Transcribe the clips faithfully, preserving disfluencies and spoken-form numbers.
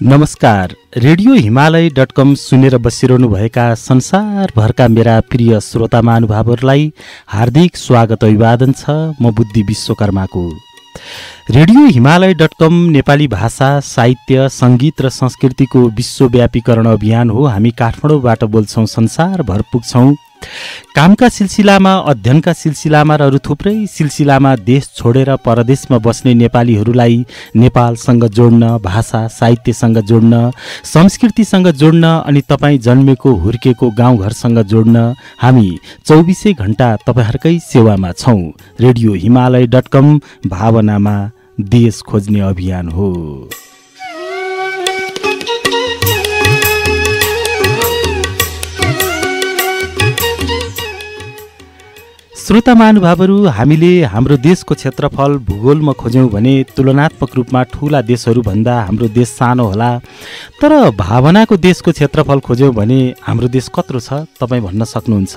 नमस्कार। Radio Himalaya dot कम सुनेर बसिरहनुभएका संसारभरका मेरा प्रिय श्रोता महानुभावहरूलाई हार्दिक स्वागत अभिवादन छ। म बुद्धि विश्वकर्माको। Radio Himalaya dot com Nepali भाषा, साहित्य, सङ्गीत र संस्कृतिको विश्वव्यापीकरण अभियान हो। हामी काठमाडौँबाट बोल्छौँ, संसारभर पुग्छौँ। कामका सिलसिलामा, अध्ययनका सिलसिलामा र अरू थुप्रै सिलसिलामा देश छोडेर परदेशमा बस्ने नेपालीहरूलाई नेपालसँग जोड्न, भाषा साहित्यसँग जोड्न, संस्कृतिसँग जोड्न अनि तपाईँ जन्मेको हुर्केको गाउँघरसँग जोड्न हामी चौबिसै घण्टा तपाईँहरूकै सेवामा छौँ। रेडियो हिमालय डट कम भावनामा देश खोज्ने अभियान हो। श्रोता महानुभावहरू, हामीले हाम्रो देशको क्षेत्रफल भूगोलमा खोज्यौँ भने तुलनात्मक रूपमा ठूला देशहरूभन्दा हाम्रो देश सानो होला। तर भावनाको देशको क्षेत्रफल खोज्यौँ भने हाम्रो देश कत्रो छ तपाईँ भन्न सक्नुहुन्छ?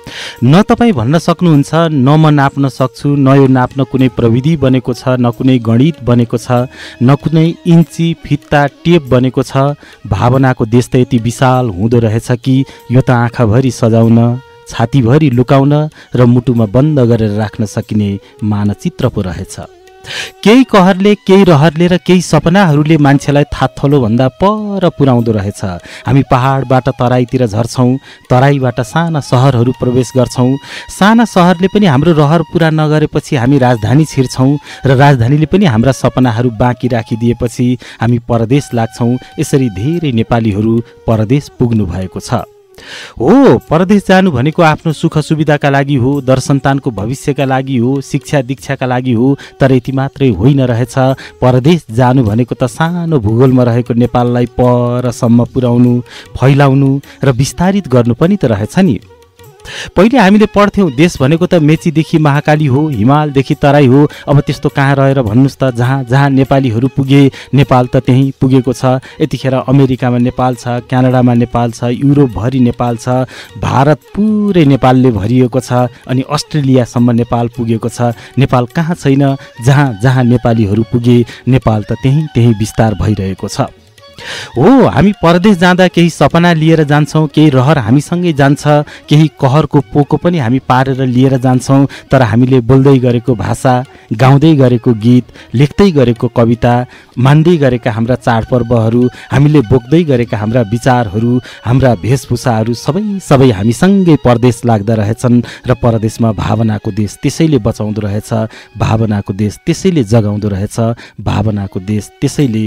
न तपाईँ भन्न सक्नुहुन्छ, न म नाप्न सक्छु। न यो नाप्न कुनै प्रविधि बनेको छ, न कुनै गणित बनेको छ, न कुनै इन्ची फित्ता टेप बनेको छ। भावनाको देश त यति विशाल हुँदो रहेछ कि यो त आँखाभरि सजाउन, छातीभरि लुकाउन र मुटुमा बन्द गरेर राख्न सकिने मानचित्र पो रहेछ। केही कहरले, केही रहरले र केही सपनाहरूले मान्छेलाई थाथलोभन्दा पर पुर्याउँदो रहेछ। हामी पहाडबाट तराईतिर झर्छौँ, तराईबाट साना सहरहरू प्रवेश गर्छौँ। साना सहरले पनि हाम्रो रहर पुरा नगरेपछि हामी राजधानी छिर्छौँ र राजधानीले पनि हाम्रा सपनाहरू बाँकी राखिदिएपछि हामी परदेश लाग्छौँ। यसरी धेरै नेपालीहरू परदेश पुग्नु भएको छ। हो, परदेश जानु भनेको आफ्नो सुख सुविधाका लागि हो, दर सन्तानको भविष्यका लागि हो, शिक्षा दीक्षाका लागि हो। तर यति मात्रै होइन रहेछ। परदेश जानु भनेको त सानो भूगोलमा रहेको नेपाललाई परसम्म पुर्याउनु, फैलाउनु र विस्तारित गर्नु पनि त रहेछ नि। पहिले हामीले पढ्थ्यौँ देश भनेको त मेचीदेखि महाकाली हो, हिमालदेखि तराई हो। अब त्यस्तो कहाँ रहेर भन्नुहोस् त। जहाँ जहाँ नेपालीहरू पुगे नेपाल त त्यहीँ पुगेको छ। यतिखेर अमेरिकामा नेपाल छ, क्यानाडामा नेपाल छ, युरोपभरि नेपाल छ, भारत पुरै नेपालले भरिएको छ, अनि अस्ट्रेलियासम्म नेपाल पुगेको छ। नेपाल कहाँ छैन? जहाँ जहाँ नेपालीहरू पुगे नेपाल त त्यहीँ त्यहीँ विस्तार भइरहेको छ। हो, हामी परदेश जाँदा केही सपना लिएर जान्छौँ, केही रहर हामीसँगै जान्छ, केही कहरको पोको पनि हामी पारेर लिएर जान्छौँ। तर हामीले बोल्दै गरेको भाषा, गाउँदै गरेको गीत, लेख्दै गरेको कविता, मान्दै गरेका हाम्रा चाडपर्वहरू, हामीले बोक्दै गरेका हाम्रा विचारहरू, हाम्रा वेशभूषाहरू सबै सबै हामीसँगै परदेश लाग्दा रहेछन्। र परदेशमा भावनाको देश त्यसैले बचाउँदो रहेछ, भावनाको देश त्यसैले जगाउँदो रहेछ, भावनाको देश त्यसैले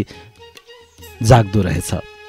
जाग्दो रहेछ।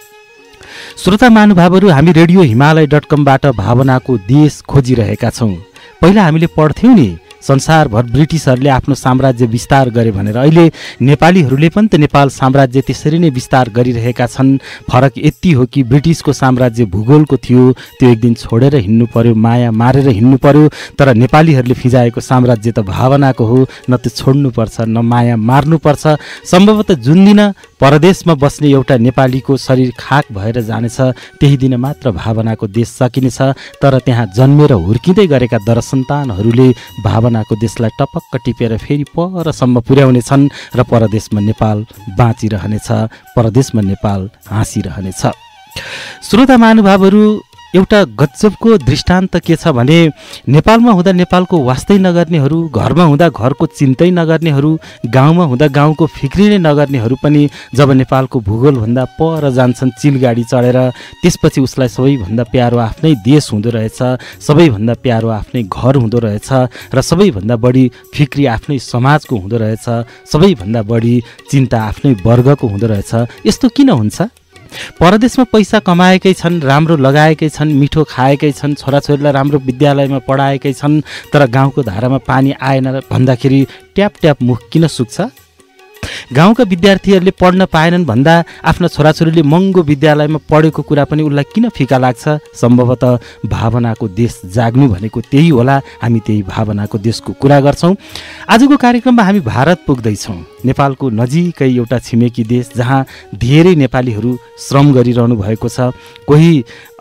श्रोता महानुभावहरू, हामी रेडियो हिमालय डट कमबाट भावनाको देश खोजिरहेका छौँ। पहिला हामीले पढ्थ्यौँ नि संसारभर ब्रिटिसहरूले आफ्नो साम्राज्य विस्तार गरे भनेर। अहिले नेपालीहरूले पनि त नेपाल साम्राज्य त्यसरी नै विस्तार गरिरहेका छन्। फरक यति हो कि ब्रिटिसको साम्राज्य भूगोलको थियो, त्यो एक दिन छोडेर हिँड्नु पर्यो, माया मारेर हिँड्नु पर्यो। तर नेपालीहरूले फिजाएको साम्राज्य त भावनाको हो। न त्यो छोड्नुपर्छ, न माया मार्नुपर्छ। सम्भवतः जुन दिन परदेशमा बस्ने एउटा नेपालीको शरीर खाक भएर जानेछ, त्यही दिन मात्र भावनाको देश सकिनेछ। तर त्यहाँ जन्मेर हुर्किँदै गरेका दरसन्तानहरूले भावनाको देशलाई टपक्क टिपेर फेरि परसम्म पुर्याउनेछन् र परदेशमा नेपाल बाँचिरहनेछ, परदेशमा नेपाल हाँसिरहनेछ। श्रोता महानुभावहरू, एउटा गजबको दृष्टान्त के छ भने नेपालमा हुँदा नेपालको वास्तै नगर्नेहरू, घरमा हुँदा घरको चिन्तै नगर्नेहरू, गाउँमा हुँदा गाउँको फिक्री नै नगर्नेहरू पनि जब नेपालको भूगोलभन्दा पर जान्छन् चिलगाडी चढेर, त्यसपछि उसलाई सबैभन्दा प्यारो आफ्नै देश हुँदो रहेछ, सबैभन्दा प्यारो आफ्नै घर हुँदो रहेछ र सबैभन्दा बढी फिक्री आफ्नै समाजको हुँदो रहेछ, सबैभन्दा बढी चिन्ता आफ्नै वर्गको हुँदो रहेछ। यस्तो किन हुन्छ? परदेशमा पैसा कमाएकै छन्, राम्रो लगाएकै छन्, मिठो खाएकै छन्, छोराछोरीलाई राम्रो विद्यालयमा पढाएकै छन्। तर गाउँको धारामा पानी आएन भन्दाखेरि ट्याप ट्याप मुख किन सुक्छ? गाउँका विद्यार्थीहरूले पढ्न पाएनन् भन्दा आफ्ना छोराछोरीले महँगो विद्यालयमा पढेको कुरा पनि उसलाई किन फिका लाग्छ? सम्भवतः भावनाको देश जाग्नु भनेको त्यही होला। हामी त्यही भावनाको देशको कुरा गर्छौँ। आजको कार्यक्रममा हामी भारत पुग्दैछौँ, नेपालको नजिकै एउटा छिमेकी देश जहाँ धेरै नेपालीहरू श्रम गरिरहनु भएको छ। कोही अलि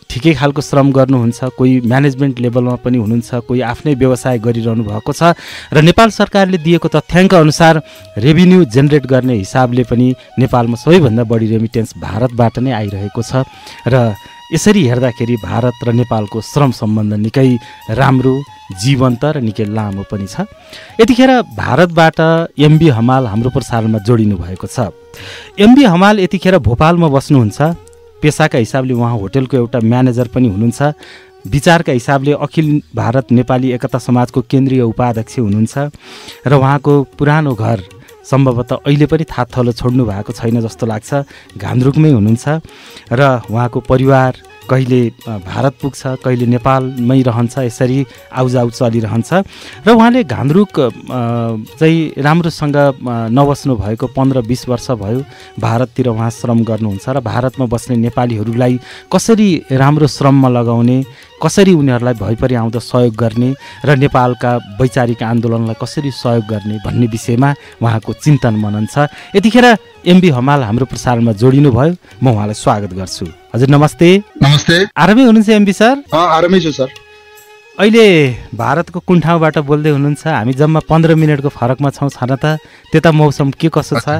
ठिकै खालको श्रम गर्नुहुन्छ, कोही म्यानेजमेन्ट लेभलमा पनि हुनुहुन्छ, कोही आफ्नै व्यवसाय गरिरहनु भएको छ र नेपाल सरकारले दिएको तथ्याङ्क अनुसार रेभिन्यू जेनेरेट गर्ने हिसाबले पनि नेपालमा सबैभन्दा बढी रेमिटेन्स भारतबाट नै आइरहेको छ र यसरी हेर्दाखेरि भारत र नेपालको श्रम सम्बन्ध निकै राम्रो, जीवन्त र निकै लामो पनि छ। यतिखेर भारतबाट एमबी हमाल हाम्रो प्रसारणमा जोडिनु भएको छ। एमबी हमाल यतिखेर भोपालमा बस्नुहुन्छ। पेसाका हिसाबले उहाँ होटलको एउटा म्यानेजर पनि हुनुहुन्छ। विचारका हिसाबले अखिल भारत नेपाली एकता समाजको केन्द्रीय उपाध्यक्ष हुनुहुन्छ र उहाँको पुरानो घर सम्भवतः अहिले पनि थाथलो छोड्नु भएको छैन जस्तो लाग्छ, घान्द्रुकमै हुनुहुन्छ र उहाँको परिवार कहिले भारत पुग्छ, कहिले नेपालमै रहन्छ, यसरी आउजाउ चलिरहन्छ र उहाँले घान्द्रुक चाहिँ राम्रोसँग नबस्नु भएको पन्ध्र बिस वर्ष भयो। भारततिर उहाँ श्रम गर्नुहुन्छ र भारतमा बस्ने नेपालीहरूलाई कसरी राम्रो श्रममा लगाउने, कसरी उनीहरूलाई भइपरि आउँदा सहयोग गर्ने र नेपालका वैचारिक आन्दोलनलाई कसरी सहयोग गर्ने भन्ने विषयमा उहाँको चिन्तन मनन छ। यतिखेर एमबी हमाल हाम्रो प्रसारणमा जोडिनु भयो, म उहाँलाई स्वागत गर्छु। हजुर नमस्ते। नमस्ते। आरामै हुनुहुन्छ एमबी सर? आरामै छु सर। अहिले भारतको कुन ठाउँबाट बोल्दै हुनुहुन्छ? हामी जम्मा पन्ध्र मिनटको फरकमा छौँ छन त, त्यता मौसम के कसो छ?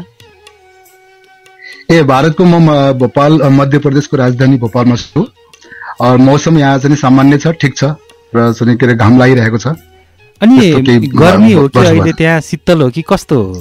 ए भारतको म भोपाल मध्य प्रदेशको राजधानी भोपालमा छु। मौसम यहाँ चाहिँ सामान्य छ, ठिक छ र चाहिँ के अरे घाम लागिरहेको छ। अनि गर्मी हो कि अहिले त्यहाँ शीतल हो कि कस्तो हो?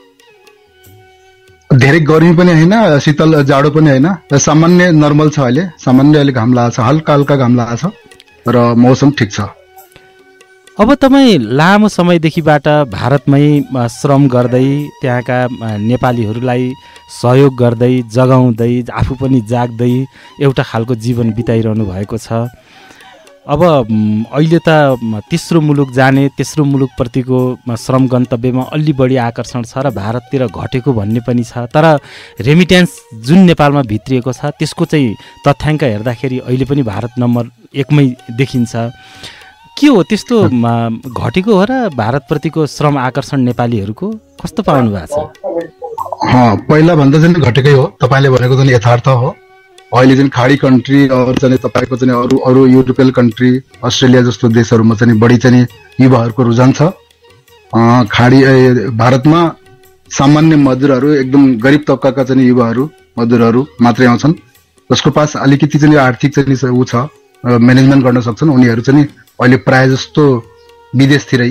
धेरै गर्मी पनि होइन, शीतल जाडो पनि होइन, सामान्य नर्मल छ। अहिले सामान्य अहिले घाम लागेको छ, हल्का हल्का घाम लागेको छ र मौसम ठिक छ। अब तपाईँ लामो समयदेखिबाट भारतमै श्रम गर्दै त्यहाँका नेपालीहरूलाई सहयोग गर्दै जगाउँदै आफू पनि जाग्दै एउटा खालको जीवन बिताइरहनु भएको छ। अब अहिले त तेस्रो मुलुक जाने, तेस्रो मुलुकप्रतिको श्रम गन्तव्यमा अलि बढी आकर्षण छ र भारततिर घटेको भन्ने पनि छ। तर रेमिटेन्स जुन नेपालमा भित्रिएको छ त्यसको चाहिँ तथ्याङ्क हेर्दाखेरि अहिले पनि भारत नम्बर एकमै देखिन्छ। के हो त्यस्तो घटेको हो र भारतप्रतिको श्रम आकर्षण नेपालीहरूको कस्तो पाउनु भएको छ? पहिला भन्दा चाहिँ घटेकै हो, तपाईँले भनेको चाहिँ यथार्थ हो। अहिले चाहिँ खाडी कन्ट्री अरू चाहिँ तपाईँको चाहिँ अरू अरू युरोपियन कन्ट्री, अस्ट्रेलिया जस्तो देशहरूमा चाहिँ बढी चाहिँ युवाहरूको रुझान छ। खाडी भारतमा सामान्य मजदुरहरू, एकदम गरिब तबकाका चाहिँ युवाहरू मजदुरहरू मात्रै आउँछन्, जसको पास अलिकति चाहिँ आर्थिक चाहिँ ऊ छ, म्यानेजमेन्ट गर्न सक्छन्। उनीहरू चाहिँ अहिले प्रायः जस्तो विदेशतिरै,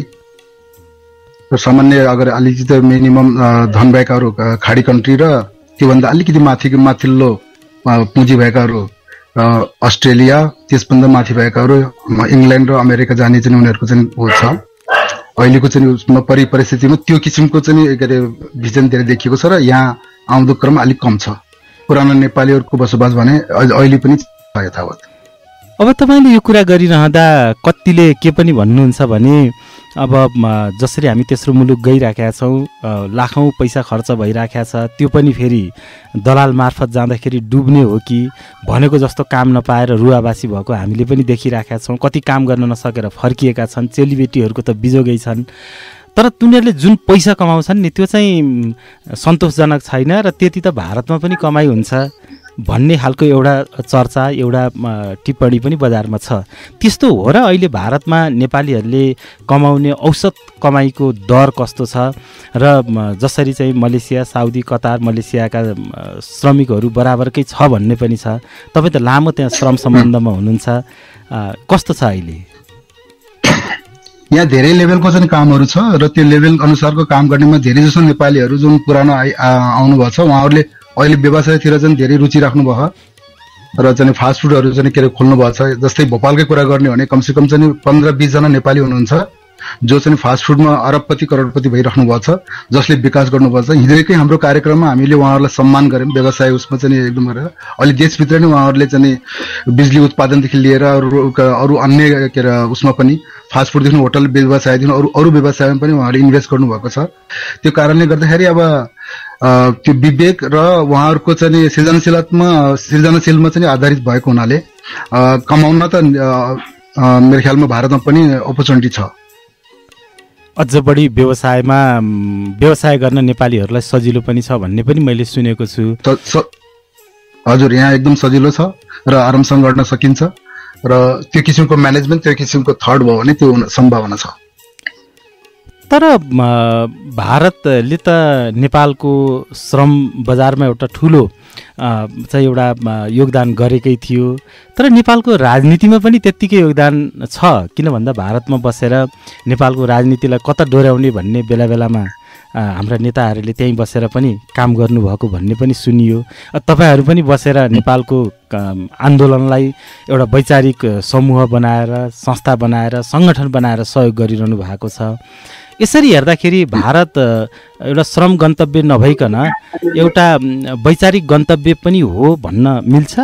सामान्य अगर अलिकति मिनिमम धन भएकाहरू खाडी कन्ट्री र त्योभन्दा अलिकति माथि माथिल्लो पुँजी भएकाहरू अस्ट्रेलिया, त्यसभन्दा माथि भएकाहरू इङ्ल्यान्ड र अमेरिका जाने चाहिँ उनीहरूको चाहिँ ऊ छ। अहिलेको चाहिँ उसमा परि परिस्थितिमा त्यो किसिमको चाहिँ के अरे भिजन धेरै देखिएको छ र यहाँ आउँदो क्रम अलिक कम छ। पुरानो नेपालीहरूको बसोबास भने अहिले पनि यथावत। अब तपाईँले यो कुरा गरिरहँदा कतिले के पनि भन्नुहुन्छ भने अब जसरी हामी तेस्रो मुलुक गइराखेका छौँ, लाखौँ पैसा खर्च भइराखेको छ, त्यो पनि फेरि दलाल मार्फत जाँदाखेरि डुब्ने हो कि भनेको जस्तो काम नपाएर रुवाबासी भएको हामीले पनि देखिराखेका छौँ। कति काम गर्न नसकेर फर्किएका छन्, चेलीबेटीहरूको त बिजोगै छन्। तर उनीहरूले जुन पैसा कमाउँछन् नि त्यो चाहिँ सन्तोषजनक छैन र त्यति त भारतमा पनि कमाइ हुन्छ भन्ने खालको एउटा चर्चा, एउटा टिप्पणी पनि बजारमा छ। त्यस्तो हो र अहिले भारतमा नेपालीहरूले कमाउने औसत कमाइको दर कस्तो छ र जसरी चाहिँ मलेसिया, साउदी, कतार, मलेसियाका श्रमिकहरू बराबरकै छ भन्ने पनि छ। तपाईँ त लामो त्यहाँ श्रम सम्बन्धमा हुनुहुन्छ, कस्तो छ अहिले? यहाँ धेरै लेभलको चाहिँ कामहरू छ र त्यो लेभल अनुसारको काम गर्नेमा धेरै जसो नेपालीहरू जुन पुरानो आउनुभएको छ उहाँहरूले अहिले व्यवसायतिर चाहिँ धेरै रुचि राख्नुभयो र चाहिँ फास्ट फुडहरू चाहिँ के अरे खोल्नु भएको छ। जस्तै भोपालकै कुरा गर्ने भने कमसेकम चाहिँ पन्ध्र बिसजना नेपाली हुनुहुन्छ जो चाहिँ फास्ट फुडमा अरबपति करोडपति भइराख्नु भएको छ, जसले विकास गर्नुपर्छ। हिजोकै हाम्रो कार्यक्रममा हामीले उहाँहरूलाई सम्मान गऱ्यौँ, व्यवसाय उसमा चाहिँ एकदम गरेर। अहिले देशभित्र नै उहाँहरूले चाहिँ बिजुली उत्पादनदेखि लिएर अरू अन्य के अरे उसमा पनि फास्ट फुडदेखि होटल व्यवसायदेखि अरू अरू व्यवसायमा पनि उहाँहरूले इन्भेस्ट गर्नुभएको छ। त्यो कारणले गर्दाखेरि अब त्यो विवेक र उहाँहरूको चाहिँ सृजनशीलतामा सृजनशीलमा चाहिँ आधारित भएको हुनाले कमाउन त मेरो ख्यालमा भारतमा पनि अपर्च्युनिटी छ। अझ बढी व्यवसायमा व्यवसाय गर्न नेपालीहरूलाई सजिलो पनि छ भन्ने पनि मैले सुनेको छु। हजुर, यहाँ एकदम सजिलो छ र आरामसँग गर्न सकिन्छ र त्यो किसिमको म्यानेजमेन्ट त्यो किसिमको थर्ड भयो भने त्यो सम्भावना छ। तर भारतले त नेपालको श्रम बजारमा एउटा ठुलो चाहिँ एउटा योगदान गरेकै थियो, तर नेपालको राजनीतिमा पनि त्यत्तिकै योगदान छ। किन भन्दा भारतमा बसेर नेपालको राजनीतिलाई कता डोर्याउने भन्ने बेला बेलामा हाम्रा नेताहरूले त्यहीँ बसेर पनि काम गर्नुभएको भन्ने पनि सुनियो। तपाईँहरू पनि बसेर नेपालको आन्दोलनलाई एउटा वैचारिक समूह बनाएर, संस्था बनाएर, सङ्गठन बनाएर सहयोग गरिरहनु भएको छ। यसरी हेर्दाखेरि भारत एउटा श्रम गन्तव्य नभइकन एउटा वैचारिक गन्तव्य पनि हो भन्न मिल्छ?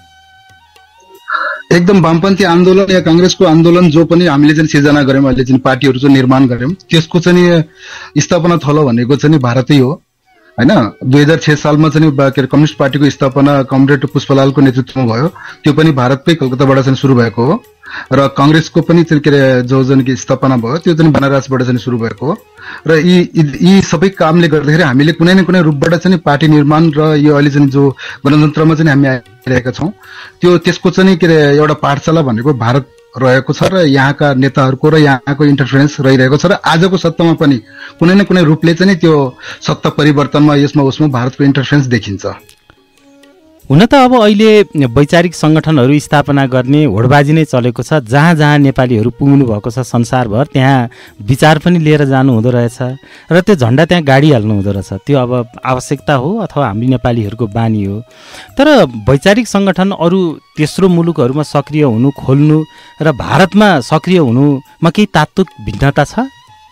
एकदम वामपन्थी आन्दोलन या काङ्ग्रेसको आन्दोलन जो पनि हामीले चाहिँ सिर्जना गऱ्यौँ, अहिले चाहिँ पार्टीहरू चाहिँ निर्माण गऱ्यौँ, त्यसको चाहिँ स्थापना थलो भनेको चाहिँ भारतै हो होइन। दुई हजार छ सालमा चाहिँ के अरे कम्युनिस्ट पार्टीको स्थापना कमरेड पुष्पलालको नेतृत्वमा भयो, त्यो पनि भारतकै कलकत्ताबाट चाहिँ सुरु भएको हो। र काङ्ग्रेसको पनि चाहिँ के अरे जो जुन स्थापना भयो त्यो चाहिँ बनारसबाट चाहिँ सुरु भएको हो। र यी यी सबै कामले गर्दाखेरि हामीले कुनै न कुनै रूपबाट चाहिँ पार्टी निर्माण र यो अहिले चाहिँ जो गणतन्त्रमा चाहिँ हामी आइरहेका छौँ त्यो त्यसको चाहिँ के अरे एउटा पाठशाला भनेको भारत रहेको छ र यहाँका नेताहरूको र यहाँको इन्टरफेरेन्स रहिरहेको छ। र आजको सत्तामा पनि कुनै न कुनै रूपले चाहिँ त्यो सत्ता परिवर्तनमा यसमा उसमा भारतको इन्टरफेरेन्स देखिन्छ। हुन त अब अहिले वैचारिक सङ्गठनहरू स्थापना गर्ने होडबाजी नै चलेको छ। जहाँ जहाँ नेपालीहरू पुग्नु भएको छ संसारभर त्यहाँ विचार पनि लिएर जानु हुँदो रहेछ र त्यो झन्डा त्यहाँ गाडिहाल्नु हुँदो रहेछ। त्यो अब आवश्यकता हो अथवा हामी नेपालीहरूको बानी हो। तर वैचारिक सङ्गठन अरू तेस्रो मुलुकहरूमा सक्रिय हुनु खोल्नु र भारतमा सक्रिय हुनुमा केही तात्विक भिन्नता छ?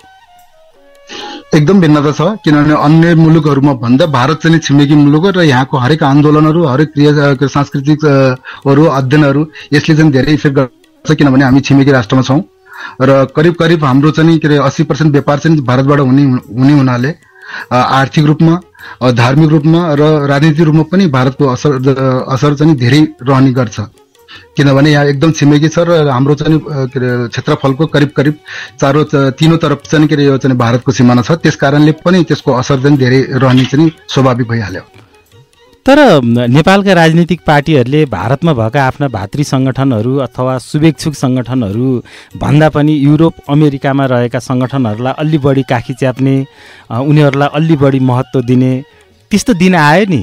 एकदम भिन्नता छ, किनभने अन्य मुलुकहरूमा भन्दा भारत चाहिँ छिमेकी मुलुक हो र यहाँको हरेक आन्दोलनहरू, हरेक क्रिया सांस्कृतिकहरू, अध्ययनहरू यसले चाहिँ धेरै इफेक्ट गर्छ, किनभने हामी छिमेकी राष्ट्रमा छौँ र करिब करिब हाम्रो चाहिँ के अरे अस्सी पर्सेन्ट व्यापार चाहिँ भारतबाट हुने हुने हुनाले आर्थिक रूपमा, धार्मिक रूपमा र राजनीतिक रूपमा पनि भारतको असर असर चाहिँ धेरै रहने गर्छ। किनभने यहाँ एकदम छिमेकी छ र हाम्रो चाहिँ के अरे क्षेत्रफलको करिब करिब चारो तीनों तरफ चाहिँ के अरे यो चाहिँ भारतको सिमाना छ, त्यस कारणले पनि त्यसको असर चाहिँ धेरै रहने चाहिँ स्वाभाविक भइहाल्यो। तर नेपालका राजनीतिक पार्टीहरूले भारतमा भएका आफ्ना भातृ सङ्गठनहरू अथवा शुभेच्छुक सङ्गठनहरू भन्दा पनि युरोप अमेरिकामा रहेका सङ्गठनहरूलाई अलि बढी काखी च्याप्ने, उनीहरूलाई अलि बढी महत्त्व दिने त्यस्तो दिन आयो नि।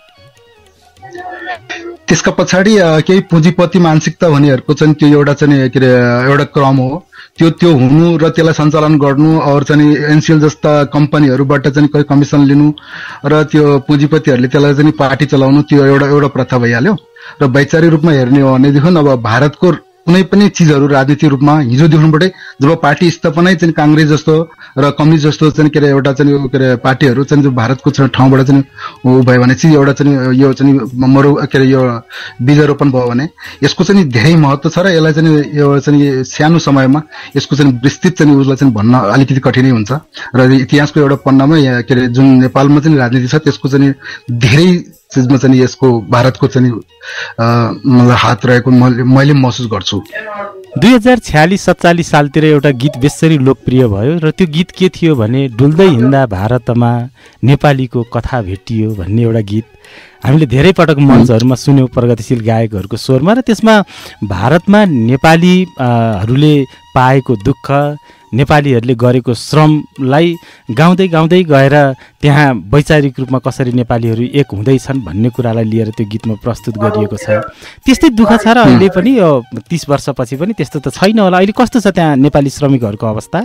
त्यसका पछाडि केही पुँजीपति मानसिकता भन्नेहरूको चाहिँ त्यो एउटा चाहिँ के अरे एउटा क्रम हो। त्यो त्यो हुनु र त्यसलाई सञ्चालन गर्नु और चाहिँ एनसिएल जस्ता कम्पनीहरूबाट चाहिँ कोही कमिसन लिनु र त्यो पुँजीपतिहरूले त्यसलाई चाहिँ पार्टी चलाउनु, त्यो एउटा एउटा प्रथा भइहाल्यो। र वैचारिक रूपमा हेर्ने हो भनेदेखि अब भारतको कुनै पनि चिजहरू राजनीतिक रूपमा हिजोदेखिबाटै जब पार्टी स्थापनै चाहिँ काङ्ग्रेस जस्तो र कम्युनिस्ट जस्तो चाहिँ के अरे एउटा चाहिँ के अरे पार्टीहरू चाहिँ भारतको ठाउँबाट चाहिँ भयो भने चाहिँ एउटा चाहिँ यो चाहिँ मरु के अरे यो बीजारोपण भयो भने यसको चाहिँ धेरै महत्त्व छ र यसलाई चाहिँ यो चाहिँ सानो समयमा यसको चाहिँ विस्तृत चाहिँ उसलाई चाहिँ भन्न अलिकति कठिनै हुन्छ। र इतिहासको एउटा पन्नामा के अरे जुन नेपालमा चाहिँ राजनीति छ त्यसको चाहिँ धेरै चिजमा चाहिँ यसको भारतको चाहिँ हात रहेको मैले महसुस गर्छु। दुई हजार छ्यालिस सत्तालिस सालतिर एउटा गीत बेसरी लोकप्रिय भयो र त्यो गीत के थियो भने डुल्दै हिँड्दा भारतमा नेपालीको कथा भेटियो भन्ने एउटा गीत हामीले धेरै पटक मञ्चहरूमा सुन्यौँ प्रगतिशील गायकहरूको स्वरमा। र त्यसमा भारतमा नेपालीहरूले पाएको दुःख, नेपालीहरूले गरेको श्रमलाई गाउँदै गाउँदै गएर त्यहाँ वैचारिक रूपमा कसरी नेपालीहरू एक हुँदैछन् भन्ने कुरालाई लिएर त्यो गीतमा प्रस्तुत गरिएको छ। त्यस्तै दुःख छ र अहिले पनि यो तीस वर्षपछि पनि त्यस्तो त छैन होला। अहिले कस्तो छ त्यहाँ नेपाली श्रमिकहरूको अवस्था?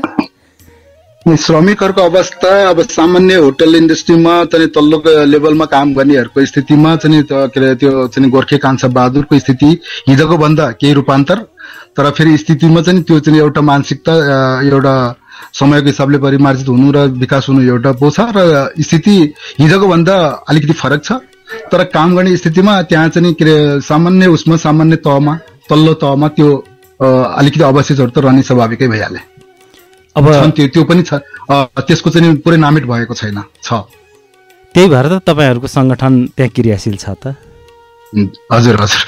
श्रमिकहरूको अवस्था अब सामान्य होटल इन्डस्ट्रीमा चाहिँ तल्लो लेभलमा काम गर्नेहरूको स्थितिमा चाहिँ के अरे त्यो चाहिँ गोर्खे कान्छा बहादुरको स्थिति हिजोको भन्दा केही रूपान्तर, तर फेरि स्थितिमा चाहिँ त्यो चाहिँ एउटा मानसिकता एउटा समयको हिसाबले परिमार्जित हुनु र विकास हुनु एउटा पो छ र स्थिति हिजोको भन्दा अलिकति फरक छ। तर काम गर्ने स्थितिमा त्यहाँ चाहिँ के अरे सामान्य उसमा सामान्य तहमा तल्लो तहमा त्यो अलिकति अवशेषहरू त रहने स्वाभाविकै भइहाले। अब त्यो त्यो पनि छ, त्यसको चाहिँ पुरै नामित भएको छैन छ। त्यही भएर त तपाईँहरूको सङ्गठन त्यहाँ क्रियाशील छ त? हजुर हजुर।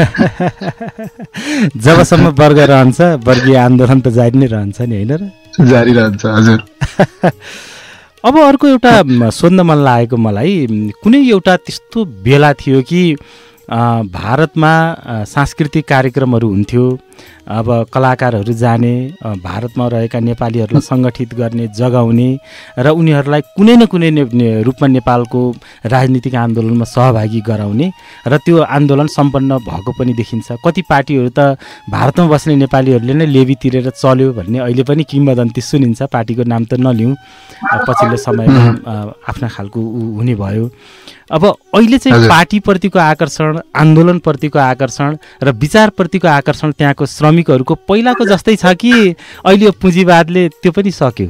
जबसम्म वर्ग रहन्छ वर्गीय आन्दोलन त जारी नै रहन्छ नि, होइन र? जारी रहन्छ हजुर। अब अर्को एउटा सोध्न मन लागेको मलाई, कुनै एउटा त्यस्तो बेला थियो कि भारतमा सांस्कृतिक कार्यक्रमहरू हुन्थ्यो, अब कलाकारहरू जाने, भारतमा रहेका नेपालीहरूलाई सङ्गठित गर्ने, जगाउने र उनीहरूलाई कुनै न कुनै रूपमा नेपालको राजनीतिक आन्दोलनमा सहभागी गराउने र त्यो आन्दोलन सम्पन्न भएको पनि देखिन्छ। कति पार्टीहरू त भारतमा बस्ने नेपालीहरूले नै लेबी तिरेर चल्यो भन्ने अहिले पनि किम्बदन्ती सुनिन्छ। पार्टीको नाम त नलिउँ, पछिल्लो समयमा आफ्ना खालको हुने भयो। अब अहिले चाहिँ पार्टीप्रतिको आकर्षण, आन्दोलनप्रतिको आकर्षण र विचारप्रतिको आकर्षण त्यहाँको श्रमिकहरूको पहिलाको जस्तै छ कि अहिले पुँजीवादले त्यो पनि सक्यो?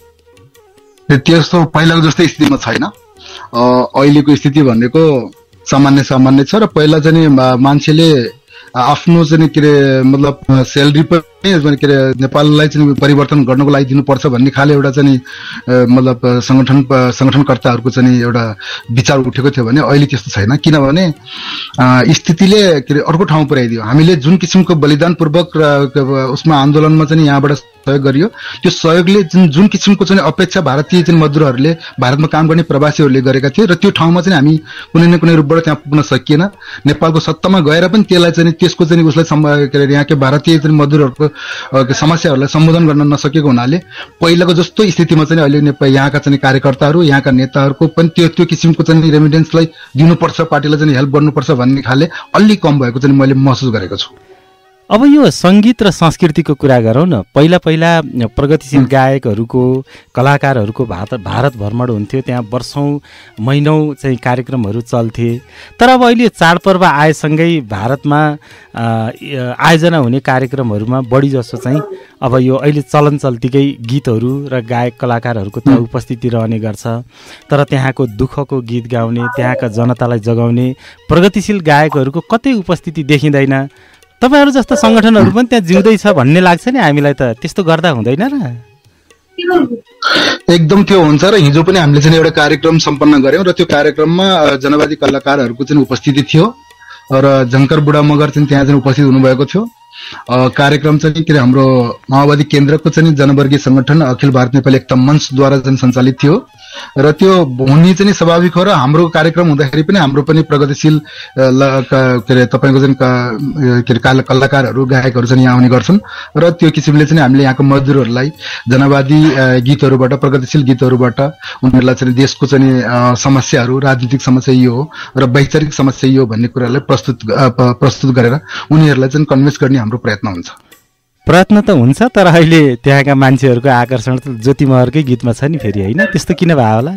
त्यस्तो पहिलाको जस्तै स्थितिमा छैन। अहिलेको स्थिति भनेको सामान्य सामान्य छ र पहिला चाहिँ मान्छेले आफ्नो चाहिँ के अरे मतलब स्यालेरी पनि के अरे नेपाललाई चाहिँ परिवर्तन गर्नको लागि दिनुपर्छ भन्ने खाले एउटा चाहिँ मतलब सङ्गठन सङ्गठनकर्ताहरूको चाहिँ एउटा विचार उठेको थियो भने अहिले त्यस्तो छैन। किनभने स्थितिले के अरे अर्को ठाउँ पुर्याइदियो। हामीले जुन किसिमको बलिदानपूर्वक र उसमा आन्दोलनमा चाहिँ यहाँबाट सहयोग गरियो, त्यो सहयोगले जुन जुन किसिमको चाहिँ अपेक्षा भारतीय चाहिँ मजदुरहरूले, भारतमा काम गर्ने प्रवासीहरूले गरेका थिए र त्यो ठाउँमा चाहिँ हामी कुनै न कुनै रूपबाट त्यहाँ पुग्न सकिएन। नेपालको सत्तामा गएर पनि त्यसलाई चाहिँ त्यसको चाहिँ उसलाई के अरे यहाँको भारतीय चाहिँ मजदुरहरूको समस्याहरूलाई सम्बोधन गर्न नसकेको हुनाले पहिलाको जस्तो स्थितिमा चाहिँ अहिले नेपाल यहाँका चाहिँ कार्यकर्ताहरू, यहाँका नेताहरूको पनि त्यो त्यो किसिमको चाहिँ रेमिटेन्सलाई दिनुपर्छ, पार्टीलाई चाहिँ हेल्प गर्नुपर्छ भन्ने खाले अलि कम भएको चाहिँ मैले महसुस गरेको छु। अब यो सङ्गीत र संस्कृतिको कुरा गरौँ न। पहिला पहिला प्रगतिशील गायकहरूको, कलाकारहरूको भारत भारत भ्रमण हुन्थ्यो, त्यहाँ वर्षौँ महिनौँ चाहिँ कार्यक्रमहरू चल्थे। तर अब अहिले चाडपर्व आएसँगै भारतमा आयोजना हुने कार्यक्रमहरूमा बढी जसो चाहिँ अब यो अहिले चलन चल्तीकै गीतहरू र गायक कलाकारहरूको त्यहाँ उपस्थिति रहने गर्छ। तर त्यहाँको दुःखको गीत गाउने, त्यहाँका जनतालाई जगाउने प्रगतिशील गायकहरूको कतै उपस्थिति देखिँदैन। तपाईँहरू जस्तो सङ्गठनहरू पनि त्यहाँ जिउँदैछ भन्ने लाग्छ नि हामीलाई। त त्यस्तो गर्दा हुँदैन र? एकदम त्यो हुन्छ। र हिजो पनि हामीले चाहिँ एउटा कार्यक्रम सम्पन्न गऱ्यौँ र त्यो कार्यक्रममा जनवादी कलाकारहरूको चाहिँ उपस्थिति थियो र झङ्कर बुढा मगर चाहिँ त्यहाँ चाहिँ उपस्थित हुनुभएको थियो। कार्यक्रम चाहिँ के अरे हाम्रो माओवादी केन्द्रको चाहिँ जनवर्गीय सङ्गठन अखिल भारत नेपाली एकता मञ्चद्वारा चाहिँ सञ्चालित थियो र त्यो हुने चाहिँ स्वाभाविक हो। र हाम्रो कार्यक्रम हुँदाखेरि पनि हाम्रो पनि प्रगतिशील के अरे तपाईँको चाहिँ के अरे कलाकारहरू, गायकहरू चाहिँ यहाँ आउने गर्छन् र त्यो किसिमले चाहिँ हामीले यहाँको मजदुरहरूलाई जनवादी गीतहरूबाट, प्रगतिशील गीतहरूबाट उनीहरूलाई चाहिँ देशको चाहिँ समस्याहरू, राजनीतिक समस्या यो हो र वैचारिक समस्या यो भन्ने कुरालाई प्रस्तुत प्रस्तुत गरेर उनीहरूलाई चाहिँ कन्भिन्स गर्ने हाम्रो प्रयत्न हुन्छ। प्रयत्न त हुन्छ, तर अहिले त्यहाँका मान्छेहरूको आकर्षण त ज्योति महरकै गीतमा छ नि फेरि, होइन? त्यस्तो किन भयो होला?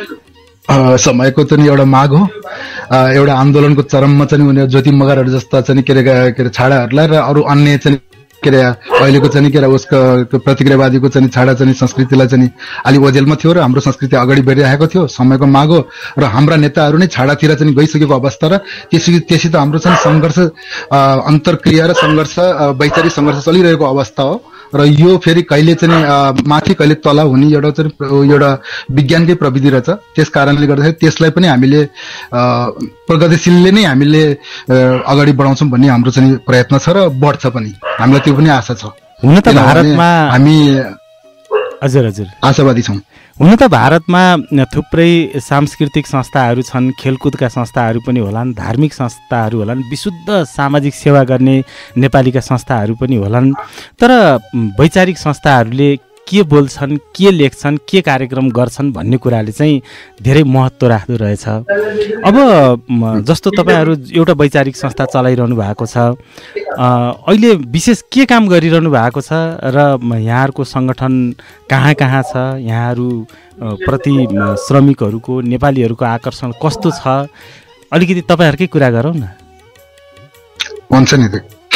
समयको चाहिँ एउटा माग हो। एउटा आन्दोलनको चरममा चाहिँ उनीहरू ज्योति मगरहरू जस्ता चाहिँ के अरे के अरे छाडाहरूलाई र अरू अन्य चाहिँ के अरे अहिलेको चाहिँ के अरे उसको प्रतिक्रियावादीको चाहिँ छाडा चाहिँ संस्कृतिलाई चाहिँ अलि ओझेलमा थियो र हाम्रो संस्कृति अगाडि बढिरहेको थियो। समयको माग हो र हाम्रा नेताहरू नै छाडातिर चाहिँ गइसकेको अवस्था र त्यसै त्यसै त हाम्रो चाहिँ सङ्घर्ष, अन्तर्क्रिया र सङ्घर्ष, वैचारिक सङ्घर्ष चलिरहेको अवस्था हो र यो फेरि कहिले चाहिँ माथि कहिले तल हुने एउटा चाहिँ एउटा विज्ञानकै प्रविधि रहेछ। त्यस कारणले गर्दाखेरि त्यसलाई पनि हामीले प्रगतिशीलले नै हामीले अगाडि बढाउँछौँ भन्ने हाम्रो चाहिँ प्रयत्न छ र बढ्छ पनि, हामीलाई त्यो पनि आशा छ। हुन त भारतमा हामी हजुर हजुर आशावादी छौँ। हुन त भारतमा थुप्रै सांस्कृतिक संस्थाहरू छन्, खेलकुदका संस्थाहरू पनि होलान्, धार्मिक संस्थाहरू होलान्, विशुद्ध सामाजिक सेवा गर्ने नेपालीका संस्थाहरू पनि होलान्। तर वैचारिक संस्थाहरूले के बोल्छन्, के लेख्छन्, के कार्यक्रम गर्छन् भन्ने कुराले चाहिँ धेरै महत्त्व राख्दो रहेछ। अब जस्तो तपाईँहरू एउटा वैचारिक संस्था चलाइरहनु भएको छ, अहिले विशेष के काम गरिरहनु भएको छ र यहाँहरूको सङ्गठन कहाँ कहाँ छ, यहाँहरू प्रति श्रमिकहरूको, नेपालीहरूको आकर्षण कस्तो छ, अलिकति तपाईँहरूकै कुरा गरौँ न। हुन्छ नि।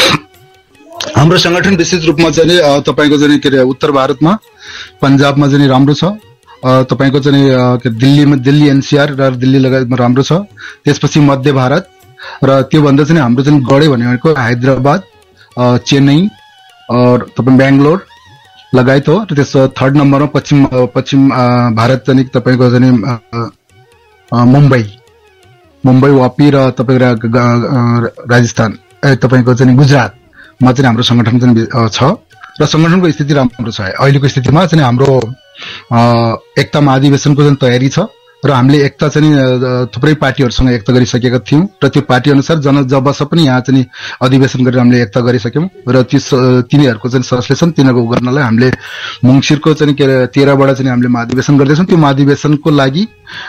हाम्रो सङ्गठन विशेष रूपमा चाहिँ तपाईँको चाहिँ के अरे उत्तर भारतमा, पन्जाबमा चाहिँ राम्रो छ। तपाईँको चाहिँ दिल्लीमा, दिल्ली एनसिआर र दिल्ली लगायतमा राम्रो छ। त्यसपछि मध्य भारत र त्योभन्दा चाहिँ हाम्रो चाहिँ गढे भनेको हैदराबाद, चेन्नई और तपाईँ बेङ्गलोर लगायत हो। र त्यस थर्ड नम्बरमा पश्चिम पश्चिम भारत चाहिँ तपाईँको चाहिँ मुम्बई मुम्बई वापी र तपाईँको राजस्थान, तपाईँको चाहिँ गुजरातमा चाहिँ हाम्रो सङ्गठन चाहिँ छ। र सङ्गठनको स्थिति राम्रो छ। अहिलेको स्थितिमा चाहिँ हाम्रो एकता महाधिवेशनको जुन तयारी छ र हामीले एकता चाहिँ थुप्रै पार्टीहरूसँग एकता गरिसकेका थियौँ र त्यो पार्टी अनुसार जन जबस पनि यहाँ चाहिँ अधिवेशन गरेर हामीले एकता गरिसक्यौँ र त्यो तिनीहरूको चाहिँ संश्लेषण तिनीहरूको गर्नलाई हामीले मङ्सिरको चाहिँ के अरे तेह्रबाट चाहिँ हामीले महाधिवेशन गर्दैछौँ। त्यो महाधिवेशनको लागि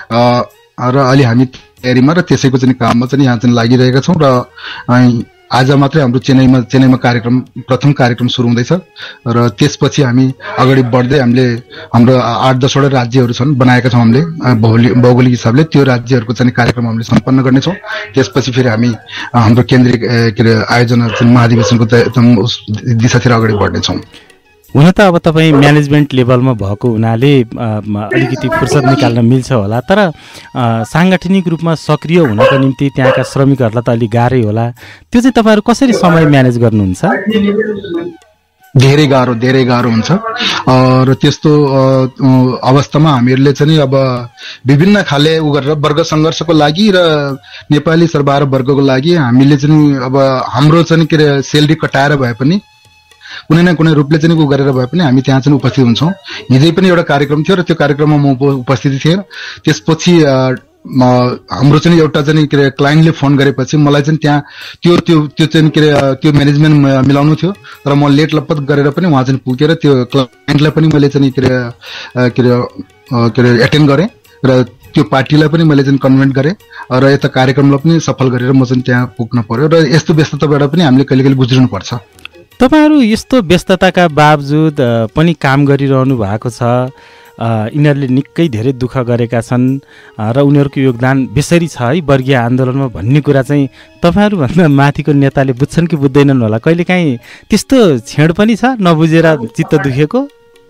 र अलि हामी तयारीमा र त्यसैको चाहिँ काममा चाहिँ यहाँ चाहिँ लागिरहेका छौँ र आज मात्रै हाम्रो चेन्नईमा चेन्नईमा कार्यक्रम प्रथम कार्यक्रम सुरु हुँदैछ र त्यसपछि हामी अगाडि बढ्दै हामीले हाम्रो आठ दसवटा राज्यहरू छन् बनाएका छौँ हामीले भौगोलिक भौगोलिक हिसाबले। त्यो राज्यहरूको चाहिँ कार्यक्रम हामीले सम्पन्न गर्नेछौँ। त्यसपछि फेरि हामी हाम्रो केन्द्रीय के अरे आयोजना चाहिँ महाधिवेशनको दिशातिर अगाडि बढ्नेछौँ। हुन त अब तपाईँ म्यानेजमेन्ट लेभलमा भएको हुनाले अलिकति फुर्सद निकाल्न मिल्छ होला, तर साङ्गठनिक रूपमा सक्रिय हुनको निम्ति त्यहाँका श्रमिकहरूलाई त अलिक गाह्रै होला। त्यो चाहिँ तपाईँहरू कसरी समय म्यानेज गर्नुहुन्छ? धेरै गाह्रो धेरै गाह्रो हुन्छ र त्यस्तो अवस्थामा हामीहरूले चाहिँ अब विभिन्न खाले उ गरेर वर्ग सङ्घर्षको लागि र नेपाली सर्वहारा वर्गको लागि हामीले चाहिँ अब हाम्रो चाहिँ के अरे सेलेरी कटाएर भए पनि कुनै न कुनै रूपले चाहिँ उ गरेर भए पनि हामी त्यहाँ चाहिँ उपस्थित हुन्छौँ। हिजै पनि एउटा कार्यक्रम थियो र त्यो कार्यक्रममा म उपस्थित थिएँ। त्यसपछि हाम्रो चाहिँ एउटा चाहिँ के अरे क्लाइन्टले फोन गरेपछि मलाई चाहिँ त्यहाँ त्यो त्यो त्यो चाहिँ के अरे त्यो म्यानेजमेन्ट मिलाउनु थियो र म लेट लपत गरेर पनि उहाँ चाहिँ पुगेर त्यो क्लाइन्टलाई पनि मैले चाहिँ के अरे के अरे के अरे एटेन्ड गरेँ र त्यो पार्टीलाई पनि मैले चाहिँ कन्भेन्ट गरेँ र यता कार्यक्रमलाई पनि सफल गरेर म चाहिँ त्यहाँ पुग्न पर्यो र यस्तो व्यस्तताबाट पनि हामीले कहिले कहिले गुज्रिनुपर्छ। तपाईँहरू यस्तो व्यस्तताका बावजुद पनि काम गरिरहनु भएको छ। यिनीहरूले निकै धेरै दुःख गरेका छन् र उनीहरूको योगदान बेसरी छ है वर्गीय आन्दोलनमा भन्ने कुरा चाहिँ तपाईँहरूभन्दा माथिको नेताले बुझ्छन् कि बुझ्दैनन् होला। कहिलेकाहीँ त्यस्तो छेड पनि छ नबुझेर चित्त दुखेको?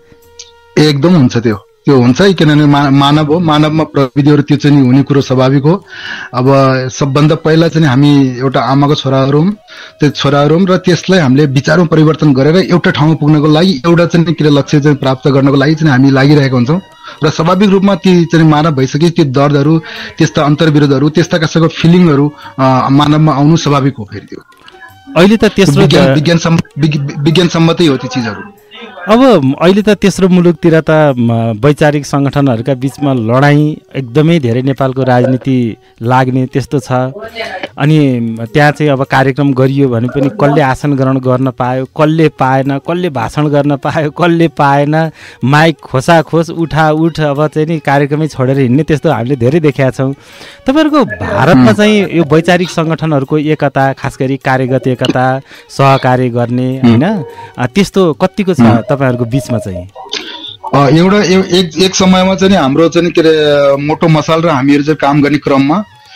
एकदम हुन्छ त्यो त्यो हुन्छ किनभने मानव हो, मानवमा प्रविधिहरू त्यो चाहिँ हुने कुरो स्वाभाविक हो। अब सबभन्दा पहिला चाहिँ हामी एउटा आमाको छोराहरू हौँ, त्यो छोराहरू हौँ र त्यसलाई हामीले विचारमा परिवर्तन गरेर एउटा ठाउँमा पुग्नको लागि एउटा चाहिँ के लक्ष्य चाहिँ प्राप्त गर्नको लागि चाहिँ हामी लागिरहेका हुन्छौँ र स्वाभाविक रूपमा ती चाहिँ मानव भइसके त्यो दर्दहरू त्यस्ता अन्तर्विरोधहरू त्यस्ता कसैको फिलिङहरू मानवमा आउनु स्वाभाविक हो। फेरि त्यो अहिले त तेस्रो विज्ञान विज्ञान सम्मतै हो त्यो चिजहरू। अब अहिले त तेस्रो मुलुकतिर त वैचारिक सङ्गठनहरूका बिचमा लडाइँ एकदमै धेरै नेपालको राजनीति लाग्ने त्यस्तो छ। अनि त्यहाँ चाहिँ अब कार्यक्रम गरियो भने पनि कसले आसन ग्रहण गर्न पायो, कसले पाएन, कसले भाषण गर्न पायो, कसले पाएन, माइक खोसाखोस उठा उठ अब चाहिँ नि कार्यक्रमै छोडेर हिँड्ने त्यस्तो हामीले धेरै देखेका छौँ। तपाईँहरूको भारतमा चाहिँ यो वैचारिक सङ्गठनहरूको एकता, खास गरी कार्यगत एकता, सहकार्य गर्ने होइन त्यस्तो कतिको छ तपाईँहरूको बिचमा चाहिँ? एउटा एक एक समयमा चाहिँ हाम्रो चाहिँ के अरे मोटो मसाल र हामीहरू चाहिँ काम गर्ने क्रममा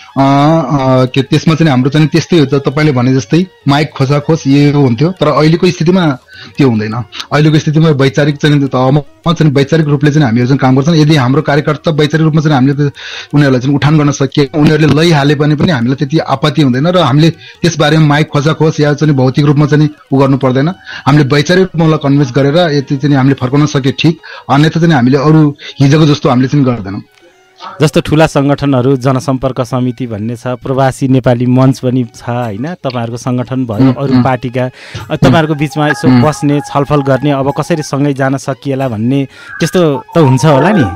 के त्यसमा चाहिँ हाम्रो चाहिँ त्यस्तै हो। तपाईँले भने जस्तै माइक खोसाखोस यो हुन्थ्यो, तर अहिलेको स्थितिमा त्यो हुँदैन। अहिलेको स्थितिमा वैचारिक चाहिँ तहमा चाहिँ वैचारिक रूपले चाहिँ हामीहरू चाहिँ काम गर्छन्। यदि हाम्रो कार्यकर्ता वैचारिक रूपमा चाहिँ हामीले उनीहरूलाई चाहिँ उठान गर्न सकिए, उनीहरूले लैहाले भने पनि हामीलाई त्यति आपत्ति हुँदैन र हामीले त्यसबारेमा माइक खोजाखोज या चाहिँ भौतिक रूपमा चाहिँ उ गर्नु पर्दैन। हामीले वैचारिक रूपमा उसलाई कन्भिन्स गरेर यति चाहिँ हामीले फर्काउन सके ठिक, अन्यथा चाहिँ हामीले अरू हिजोको जस्तो हामीले चाहिँ गर्दैनौँ। जस्तो ठुला सङ्गठनहरू जनसम्पर्क समिति भन्ने छ, प्रवासी नेपाली मञ्च पनि छ होइन, तपाईँहरूको सङ्गठन भयो, अरू पार्टीका तपाईँहरूको बिचमा यसो बस्ने छलफल गर्ने अब कसरी सँगै जान सकिएला भन्ने त्यस्तो त हुन्छ होला नि?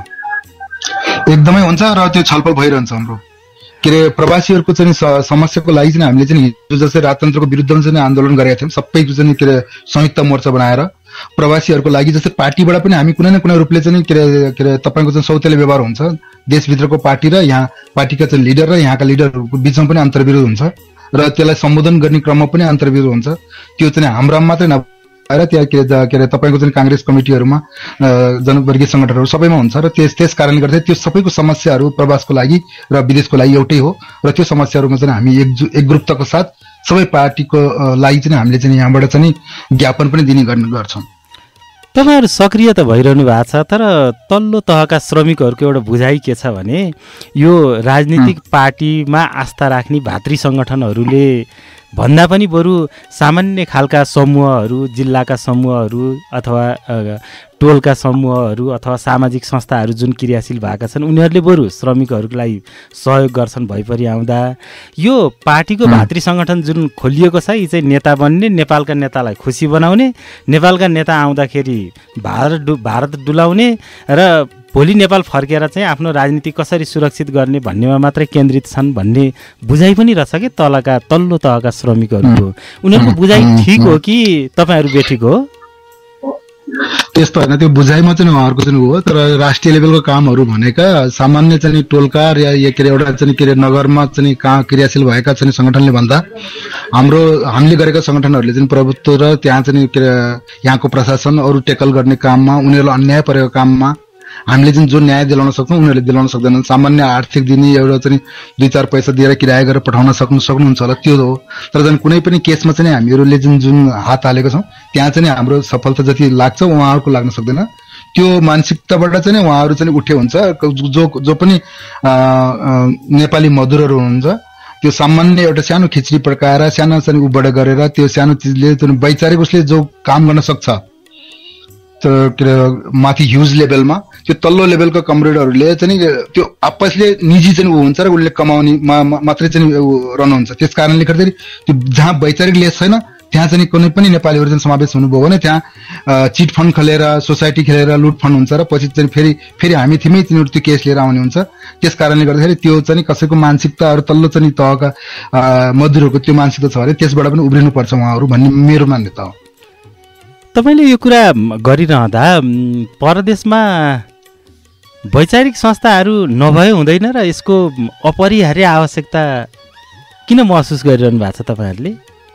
एकदमै हुन्छ र त्यो छलफल भइरहन्छ। हाम्रो के अरे प्रवासीहरूको चाहिँ समस्याको लागि चाहिँ हामीले चाहिँ हिजो जस्तै राजतन्त्रको विरुद्धमा चाहिँ आन्दोलन गरेका थियौँ, सबैको चाहिँ के अरे संयुक्त मोर्चा बनाएर प्रवासीहरूको लागि। जस्तै पार्टीबाट पनि हामी कुनै न कुनै रूपले चाहिँ के अरे के अरे तपाईँको चाहिँ सौतेले व्यवहार हुन्छ, देशभित्रको पार्टी र यहाँ पार्टीका चाहिँ लिडर र यहाँका लिडरहरूको बिचमा पनि अन्तर्विरोध हुन्छ र त्यसलाई सम्बोधन गर्ने क्रममा पनि अन्तर्विरोध हुन्छ। त्यो चाहिँ हाम्रा मात्रै नभएर त्यहाँ के के अरे तपाईँको चाहिँ काङ्ग्रेस कमिटीहरूमा जनवर्गीय सङ्गठनहरू सबैमा हुन्छ र त्यस त्यस कारणले गर्दा त्यो सबैको समस्याहरू प्रवासको लागि र विदेशको लागि एउटै हो र त्यो समस्याहरूमा चाहिँ हामी एक एकग्रुपताको साथ सबै पार्टीको लागि चाहिँ हामीले चाहिँ यहाँबाट चाहिँ ज्ञापन पनि दिने गर्ने गर्छौँ। तपाईँहरू सक्रिय त भइरहनु भएको छ, तर तल्लो तहका श्रमिकहरूको एउटा बुझाइ के छ भने यो राजनीतिक पार्टीमा आस्था राख्ने भातृ सङ्गठनहरूले भन्दा पनि बरु सामान्य खालका समूहहरू, जिल्लाका समूहहरू अथवा टोलका समूहहरू अथवा सामाजिक संस्थाहरू जुन क्रियाशील भएका छन् उनीहरूले बरु श्रमिकहरूको लागि सहयोग गर्छन्। भइपरि आउँदा यो पार्टीको भातृ सङ्गठन जुन खोलिएको छ, यी चाहिँ नेता बन्ने, नेपालका नेतालाई खुसी बनाउने, नेपालका नेता आउँदाखेरि भारत डु भारत डुलाउने र भोलि नेपाल फर्केर चाहिँ आफ्नो राजनीति कसरी सुरक्षित गर्ने भन्नेमा मात्रै केन्द्रित छन् भन्ने बुझाइ पनि रहेछ कि तलका तल्लो तहका श्रमिकहरूको। उनीहरूको बुझाइ ठिक हो कि तपाईँहरू बेठिक हो? त्यस्तो होइन, त्यो बुझाइमा चाहिँ उहाँहरूको चाहिँ हो। तर राष्ट्रिय लेभलको कामहरू भनेका सामान्य चाहिँ टोलका या के अरे एउटा चाहिँ के अरे नगरमा चाहिँ कहाँ क्रियाशील भएका चाहिँ सङ्गठनले भन्दा हाम्रो हामीले गरेका सङ्गठनहरूले चाहिँ प्रभुत्व र त्यहाँ चाहिँ के अरे यहाँको प्रशासन अरू टेकल गर्ने काममा, उनीहरूलाई अन्याय परेको काममा हामीले चाहिँ जो न्याय दिलाउन सक्छौँ उनीहरूले दिलाउन सक्दैनन्। सामान्य आर्थिक दिने एउटा चाहिँ दुई चार पैसा दिएर किराया गरेर पठाउन सक्नु सक्नुहुन्छ होला, त्यो हो। तर झन् कुनै पनि केसमा चाहिँ हामीहरूले जुन जुन हात हालेको छौँ त्यहाँ चाहिँ हाम्रो सफलता जति लाग्छ उहाँहरूको लाग्न सक्दैन। त्यो मानसिकताबाट चाहिँ उहाँहरू चाहिँ उठे हुन्छ। जो जो पनि नेपाली मजदुरहरू हुनुहुन्छ त्यो सामान्य एउटा सानो खिचडी पड्काएर सानो सानो उबाट गरेर त्यो सानो चिजले वैचारिक उसले जो काम गर्न सक्छ के अरे माथि ह्युज लेभलमा, त्यो तल्लो लेभलको कमरेडहरूले चाहिँ त्यो आपसले निजी चाहिँ ऊ हुन्छ र उसले कमाउने मात्रै चाहिँ रहनुहुन्छ। त्यस कारणले गर्दाखेरि त्यो जहाँ वैचारिक लेस छैन त्यहाँ चाहिँ कुनै पनि नेपालीहरू चाहिँ समावेश हुनुभयो भने त्यहाँ चिट फन्ड खेलेर, सोसाइटी खेलेर लुट फन्ड हुन्छ र पछि चाहिँ फेरि फेरि हामी थिमै तिनीहरू त्यो केस लिएर आउने हुन्छ। त्यस कारणले गर्दाखेरि त्यो चाहिँ कसैको मानसिकता अरू तल्लो चाहिँ तहका मजदुरहरूको त्यो मानसिकता छ भने त्यसबाट पनि उब्रिनुपर्छ उहाँहरू भन्ने मेरो मान्यता हो। तपाईँले यो कुरा गरिरहँदा परदेशमा वैचारिक संस्थाहरू नभए हुँदैन र यसको अपरिहार्य आवश्यकता किन महसुस गरिरहनु भएको छ तपाईँहरूले?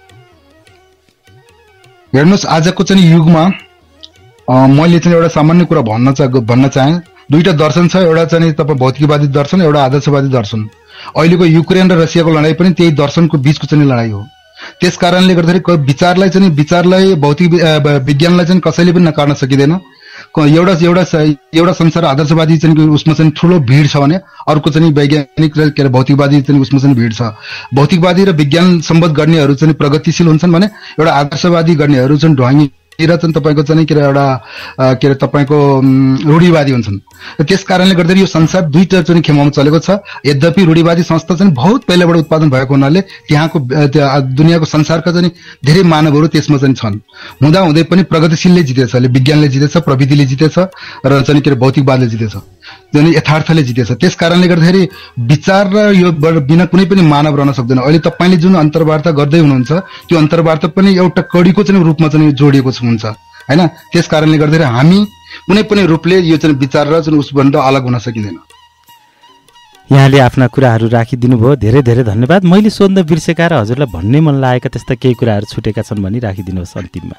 हेर्नुहोस्, आजको चाहिँ युगमा मैले चाहिँ एउटा सामान्य कुरा भन्न चा भन्न चाहेँ। दुईटा दर्शन छ, एउटा चाहिँ तपाईँ भौतिकवादी दर्शन, एउटा आदर्शवादी दर्शन। अहिलेको युक्रेन र रसियाको लडाइँ पनि त्यही दर्शनको बिचको चाहिँ लडाइँ हो। त्यस कारणले गर्दाखेरि विचारलाई चाहिँ विचारलाई भौतिक विज्ञानलाई चाहिँ कसैले पनि नकार्न सकिँदैन। एउटा एउटा एउटा संसार आदर्शवादी चाहिँ उसमा चाहिँ ठुलो भिड छ भने अर्को चाहिँ वैज्ञानिक र के अरे भौतिकवादी चाहिँ उसमा चाहिँ भिड छ। भौतिकवादी र विज्ञान सम्बद्ध गर्नेहरू चाहिँ प्रगतिशील हुन्छन् भने एउटा आदर्शवादी गर्नेहरू चाहिँ ढुवानी र चाहिँ तपाईँको चाहिँ के अरे एउटा के अरे तपाईँको रूढिवादी हुन्छन्। त्यस कारणले गर्दाखेरि यो संसार दुईटा चाहिँ खेमामा चलेको छ। यद्यपि रूढिवादी संस्था चाहिँ बहुत पहिलाबाट उत्पादन भएको हुनाले त्यहाँको दुनियाँको संसारका चाहिँ धेरै मानवहरू त्यसमा चाहिँ छन्। हुँदा हुँदै पनि प्रगतिशीलले जितेछ, विज्ञानले जितेछ, प्रविधिले जितेछ र चाहिँ के अरे भौतिकवादले जितेछ, चाहिँ यथार्थले जितेछ। त्यस कारणले गर्दाखेरि विचार र यो बिना कुनै पनि मानव रहन सक्दैन। अहिले तपाईँले जुन अन्तर्वार्ता गर्दै हुनुहुन्छ त्यो अन्तर्वार्ता पनि एउटा कडीको चाहिँ रूपमा चाहिँ जोडिएको हुन्छ हैन। त्यस कारणले गर्दाखेरि हामी कुनै पनि रूपले यो चाहिँ विचार र चाहिँ उसभन्दा अलग हुन सकिँदैन। यहाँले आफ्ना कुराहरू राखिदिनु भयो, धेरै धेरै धन्यवाद। मैले सोध्न बिर्सेका र हजुरलाई भन्नै मन लागेका त्यस्ता केही कुराहरू छुटेका छन् भनी राखिदिनुहोस् अन्तिममा।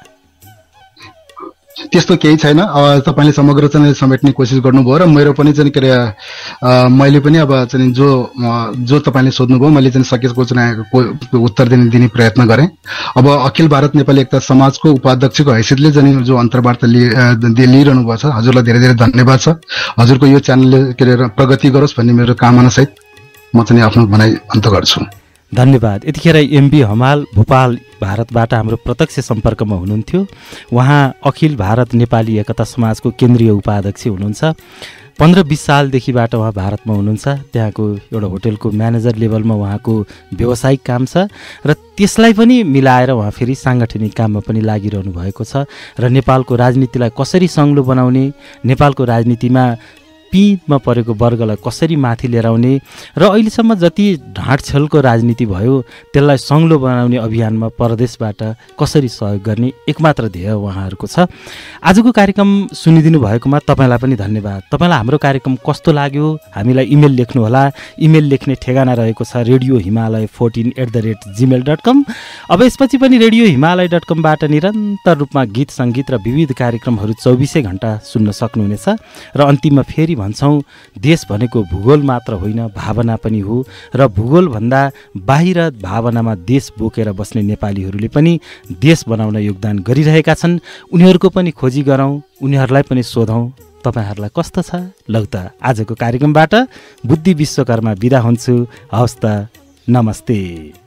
त्यस्तो केही छैन। तपाईँले समग्र चाहिँ समेट्ने कोसिस गर्नुभयो र मेरो पनि चाहिँ के अरे मैले पनि अब चाहिँ जो जो तपाईँले सोध्नुभयो मैले चाहिँ सकेको चाहिँ उत्तर दिने दिने प्रयत्न गरेँ। अब अखिल भारत नेपाली एकता समाजको उपाध्यक्षको हैसियतले चाहिँ जो अन्तर्वार्ता लिइरहनु भएको छ हजुरलाई धेरै धेरै धन्यवाद छ। हजुरको यो च्यानलले के अरे प्रगति गरोस् भन्ने मेरो कामनासहित म चाहिँ आफ्नो भनाइ अन्त गर्छु। धन्यवाद। यतिखेर एमबी हमाल भोपाल भारतबाट हाम्रो प्रत्यक्ष सम्पर्कमा हुनुहुन्थ्यो। उहाँ अखिल भारत नेपाली एकता समाजको केन्द्रीय उपाध्यक्ष हुनुहुन्छ। पन्ध्र बिस सालदेखिबाट उहाँ भारतमा हुनुहुन्छ। त्यहाँको एउटा होटलको म्यानेजर लेभलमा उहाँको व्यावसायिक काम छ र त्यसलाई पनि मिलाएर उहाँ फेरि साङ्गठनिक काममा पनि लागिरहनु भएको छ र नेपालको राजनीतिलाई कसरी सङ्लो बनाउने, नेपालको राजनीतिमा पिँधमा परेको वर्गलाई कसरी माथि लिएर आउने र अहिलेसम्म जति ढाँटछेलको राजनीति भयो त्यसलाई सङ्लो बनाउने अभियानमा परदेशबाट कसरी सहयोग गर्ने एकमात्र ध्येय उहाँहरूको छ। आजको कार्यक्रम सुनिदिनु भएकोमा तपाईँलाई पनि धन्यवाद। तपाईँलाई हाम्रो कार्यक्रम कस्तो लाग्यो हामीलाई इमेल लेख्नुहोला। इमेल लेख्ने ठेगाना रहेको छ radio Himalaya fourteen at the rate Gmail dot com. अब यसपछि पनि रेडियो हिमालय डट कमबाट निरन्तर रूपमा गीत सङ्गीत र विविध कार्यक्रमहरू चौबिसै घन्टा सुन्न सक्नुहुनेछ। र अन्तिममा फेरि भन्छौँ, देश भनेको भूगोल मात्र होइन भावना पनि हो र भूगोलभन्दा बाहिर भावनामा देश बोकेर बस्ने नेपालीहरूले पनि देश बनाउन योगदान गरिरहेका छन्। उनीहरूको पनि खोजी गरौँ, उनीहरूलाई पनि सोधौँ तपाईँहरूलाई कस्तो छ। लौ त आजको कार्यक्रमबाट बुद्धि विश्वकर्मा बिदा हुन्छु। हवस् त, नमस्ते।